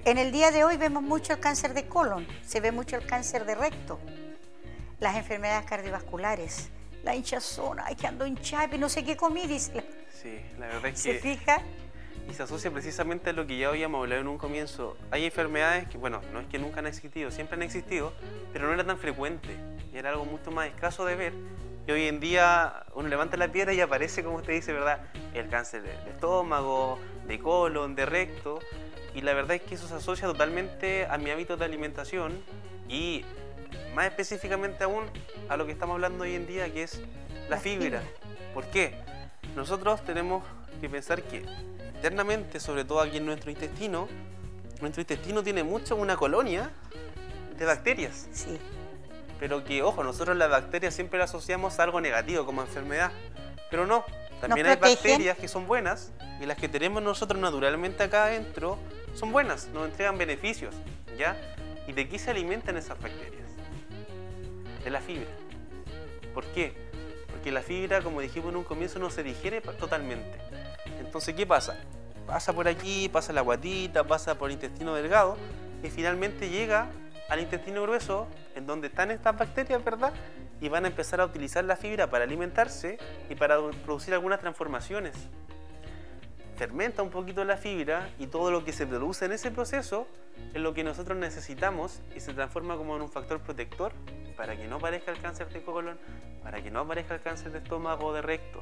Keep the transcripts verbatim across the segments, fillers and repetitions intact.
En el día de hoy vemos mucho el cáncer de colon, se ve mucho el cáncer de recto, las enfermedades cardiovasculares, la hinchazón, ay, que ando hinchada y no sé qué comí, dice. Sí, la verdad es ¿Se que... fija? Y se asocia precisamente a lo que ya habíamos hablado en un comienzo. Hay enfermedades que, bueno, no es que nunca han existido, siempre han existido, pero no era tan frecuente. Y era algo mucho más escaso de ver. Y hoy en día uno levanta la piedra y aparece, como usted dice, ¿verdad? El cáncer de estómago, de colon, de recto. Y la verdad es que eso se asocia totalmente a mi hábito de alimentación y más específicamente aún a lo que estamos hablando hoy en día, que es la fibra. ¿Por qué? Nosotros tenemos que pensar que internamente, sobre todo aquí en nuestro intestino, nuestro intestino tiene mucho una colonia de bacterias. Sí. Pero que, ojo, nosotros las bacterias siempre las asociamos a algo negativo, como enfermedad. Pero no, también hay bacterias que son buenas y las que tenemos nosotros naturalmente acá adentro son buenas, nos entregan beneficios, ¿ya? ¿Y de qué se alimentan esas bacterias? De la fibra. ¿Por qué? Porque la fibra, como dijimos en un comienzo, no se digiere totalmente. Entonces, ¿qué pasa? Pasa por aquí, pasa la guatita, pasa por el intestino delgado y finalmente llega al intestino grueso, en donde están estas bacterias, ¿verdad? Y van a empezar a utilizar la fibra para alimentarse y para producir algunas transformaciones. Fermenta un poquito la fibra y todo lo que se produce en ese proceso es lo que nosotros necesitamos y se transforma como en un factor protector para que no aparezca el cáncer de colon, para que no aparezca el cáncer de estómago o de recto.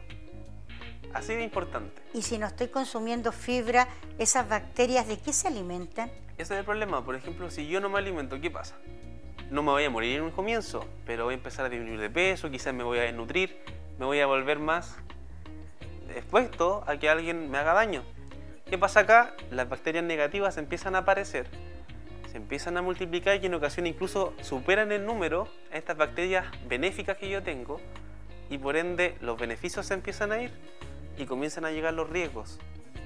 Así de importante. Y si no estoy consumiendo fibra, ¿esas bacterias de qué se alimentan? Ese es el problema. Por ejemplo, si yo no me alimento, ¿qué pasa? No me voy a morir en un comienzo, pero voy a empezar a disminuir de peso, quizás me voy a desnutrir, me voy a volver más expuesto a que alguien me haga daño. ¿Qué pasa acá? Las bacterias negativas empiezan a aparecer, se empiezan a multiplicar y en ocasiones incluso superan el número a estas bacterias benéficas que yo tengo y por ende los beneficios se empiezan a ir y comienzan a llegar los riesgos.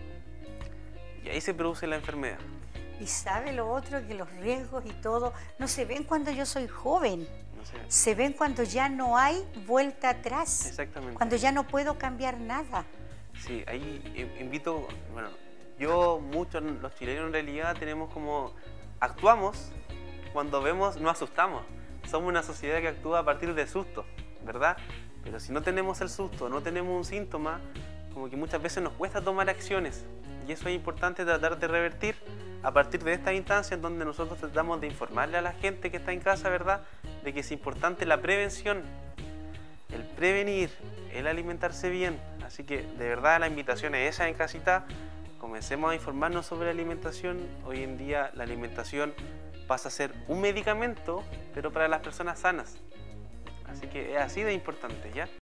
Y ahí se produce la enfermedad. Y sabe lo otro, que los riesgos y todo no se ven cuando yo soy joven. No sé. Se ven cuando ya no hay vuelta atrás. Exactamente. Cuando ya no puedo cambiar nada. Sí, ahí invito, bueno, yo, muchos, los chilenos en realidad tenemos como, actuamos cuando vemos, no asustamos. Somos una sociedad que actúa a partir del susto, ¿verdad? Pero si no tenemos el susto, no tenemos un síntoma, como que muchas veces nos cuesta tomar acciones. Y eso es importante tratar de revertir a partir de esta instancia en donde nosotros tratamos de informarle a la gente que está en casa, ¿verdad?, de que es importante la prevención, el prevenir, el alimentarse bien. Así que de verdad la invitación es esa en casita, comencemos a informarnos sobre la alimentación. Hoy en día la alimentación pasa a ser un medicamento, pero para las personas sanas. Así que es así de importante, ¿ya?